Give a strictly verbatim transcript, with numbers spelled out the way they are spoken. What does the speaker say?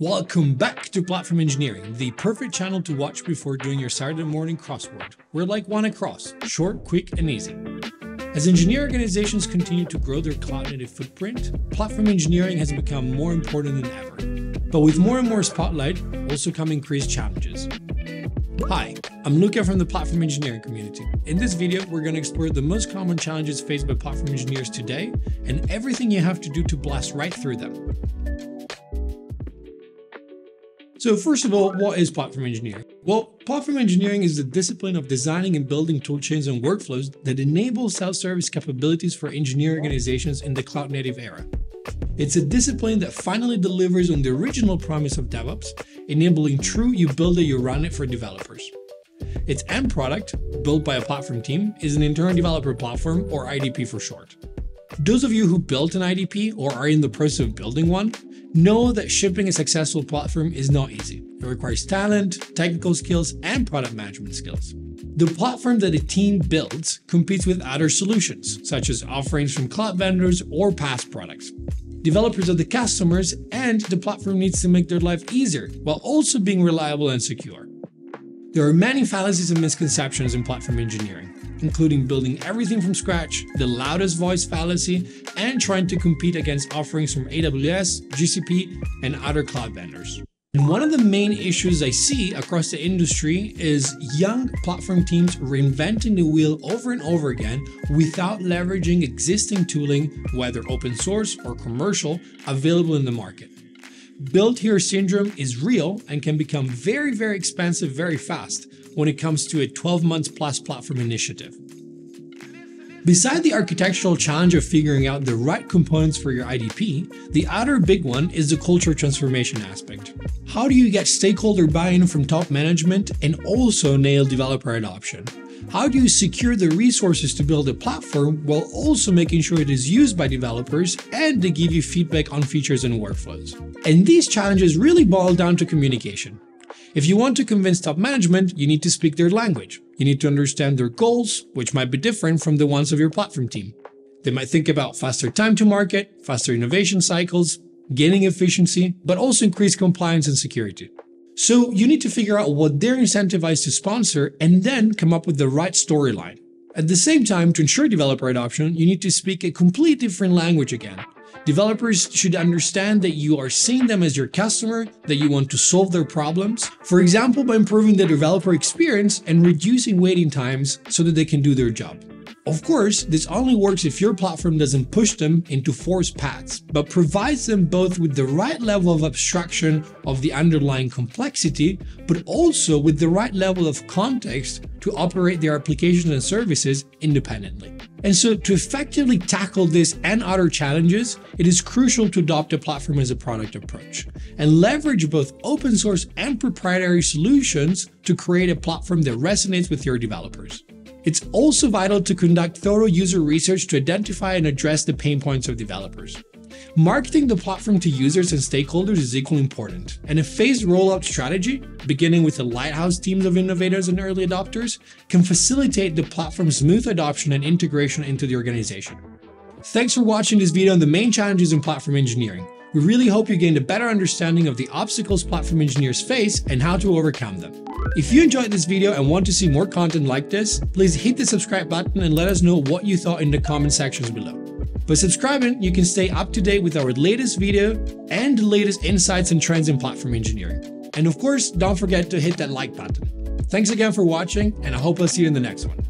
Welcome back to Platform Engineering, the perfect channel to watch before doing your Saturday morning crossword. We're like one across, short, quick, and easy. As engineering organizations continue to grow their cloud-native footprint, platform engineering has become more important than ever. But with more and more spotlight, also come increased challenges. Hi, I'm Luca from the Platform Engineering community. In this video, we're going to explore the most common challenges faced by platform engineers today and everything you have to do to blast right through them. So first of all, what is platform engineering? Well, platform engineering is the discipline of designing and building toolchains and workflows that enable self-service capabilities for engineering organizations in the cloud-native era. It's a discipline that finally delivers on the original promise of DevOps, enabling true you build it, you run it for developers. Its end product, built by a platform team, is an internal developer platform, or I D P for short. Those of you who built an I D P or are in the process of building one know that shipping a successful platform is not easy. It requires talent, technical skills, and product management skills. The platform that a team builds competes with other solutions, such as offerings from cloud vendors or PaaS products. Developers are the customers, and the platform needs to make their life easier, while also being reliable and secure. There are many fallacies and misconceptions in platform engineering, including building everything from scratch, the loudest voice fallacy, and trying to compete against offerings from A W S, G C P, and other cloud vendors. And one of the main issues I see across the industry is young platform teams reinventing the wheel over and over again without leveraging existing tooling, whether open source or commercial, available in the market. Build here syndrome is real and can become very, very expensive very fast when it comes to a twelve months plus platform initiative. Beside the architectural challenge of figuring out the right components for your I D P, the other big one is the culture transformation aspect. How do you get stakeholder buy-in from top management and also nail developer adoption? How do you secure the resources to build a platform while also making sure it is used by developers and they give you feedback on features and workflows? And these challenges really boil down to communication. If you want to convince top management, you need to speak their language. You need to understand their goals, which might be different from the ones of your platform team. They might think about faster time to market, faster innovation cycles, gaining efficiency, but also increased compliance and security. So you need to figure out what they're incentivized to sponsor and then come up with the right storyline. At the same time, to ensure developer adoption, you need to speak a completely different language again. Developers should understand that you are seeing them as your customer, that you want to solve their problems, for example, by improving the developer experience and reducing waiting times so that they can do their job. Of course, this only works if your platform doesn't push them into forced paths, but provides them both with the right level of abstraction of the underlying complexity, but also with the right level of context to operate their applications and services independently. And so to effectively tackle this and other challenges, it is crucial to adopt a platform as a product approach and leverage both open source and proprietary solutions to create a platform that resonates with your developers. It's also vital to conduct thorough user research to identify and address the pain points of developers. Marketing the platform to users and stakeholders is equally important, and a phased rollout strategy, beginning with a lighthouse team of innovators and early adopters, can facilitate the platform's smooth adoption and integration into the organization. Thanks for watching this video on the main challenges in platform engineering. We really hope you gained a better understanding of the obstacles platform engineers face and how to overcome them. If you enjoyed this video and want to see more content like this, please hit the subscribe button and let us know what you thought in the comment sections below. By subscribing, you can stay up to date with our latest video and the latest insights and trends in platform engineering. And of course, don't forget to hit that like button. Thanks again for watching, and I hope I'll see you in the next one.